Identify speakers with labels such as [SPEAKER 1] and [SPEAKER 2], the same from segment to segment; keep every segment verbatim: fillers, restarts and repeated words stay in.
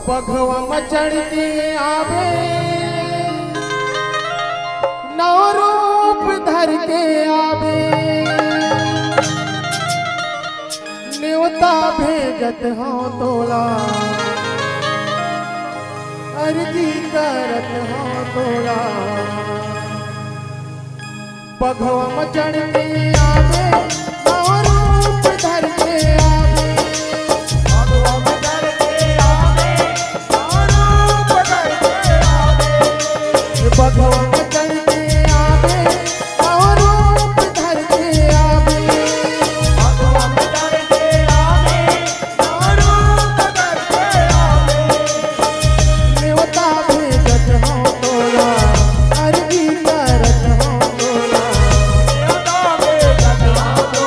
[SPEAKER 1] पघवा मचड़ के आवे नौ रूप धर के आवे न्योता भेजत हो तोला अर्जी करत हो तोला पघवा मचड़ के आवे नौ रूप धर के आवे पघवा मचड़ के आवे नौ रूप धर के आवे पघवा मचड़ के आवे नौ रूप धर के आवे पघवा मचड़ के आवे नौ रूप धर के आवे न्योता भेजत हो तोला अर्जी करत हो तोला न्योता भेजत हो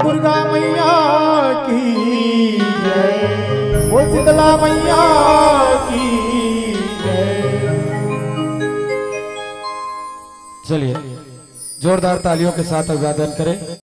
[SPEAKER 1] दुर्गा मैया की जय, बोल शीतला मैया की जय।
[SPEAKER 2] चलिए जोरदार तालियों के साथ अभिवादन करें।